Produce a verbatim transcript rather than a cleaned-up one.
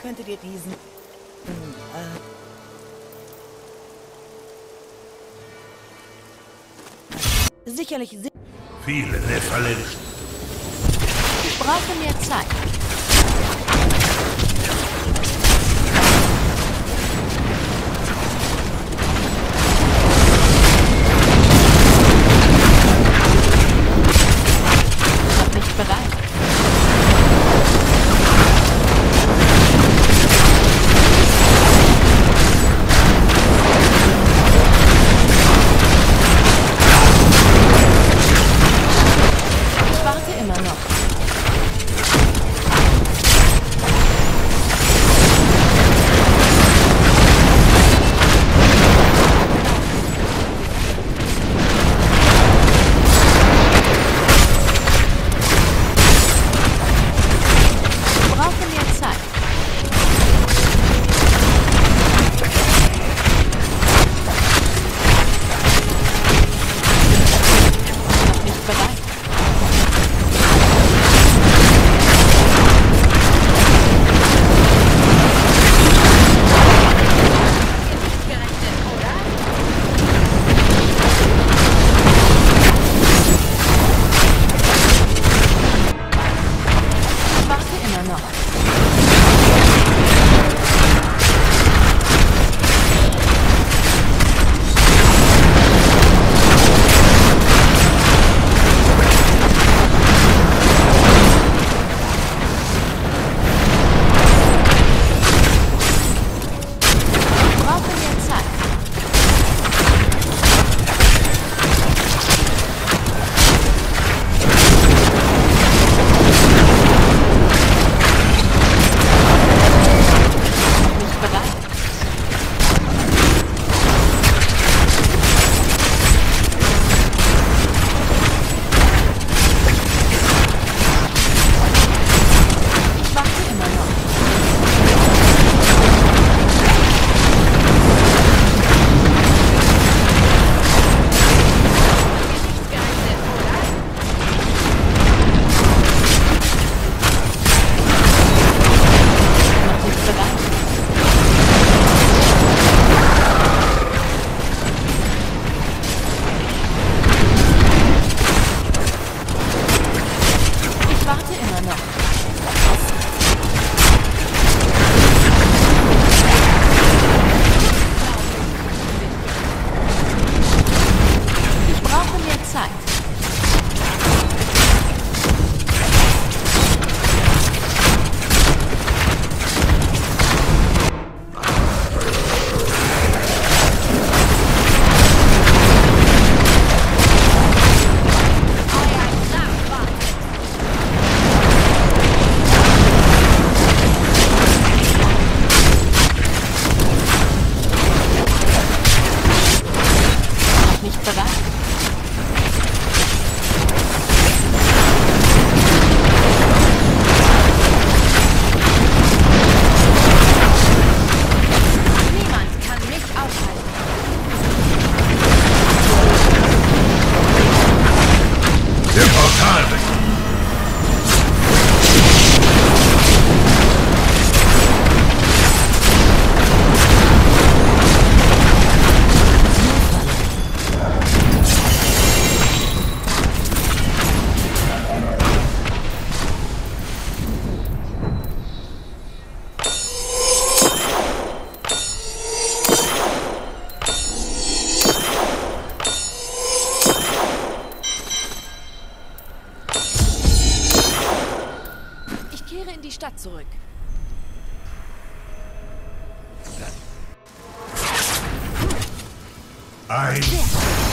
könntet ihr diesen... Hm, äh, sicherlich... Si Viele Nephalin. Ich brauche mehr Zeit. Noch nicht bereit. Ich warte immer noch. Ich brauche mehr Zeit. Noch nicht bereit. Ich warte immer noch. Ich brauche mehr Zeit. Noch nicht bereit. Ich warte immer noch. Noch nicht bereit. Ich warte immer noch. Ich brauche mehr Zeit. Noch nicht bereit. Niemand kann mich aufhalten. Der Portal. Ich kehre in die Stadt zurück. Ein Sehr schön.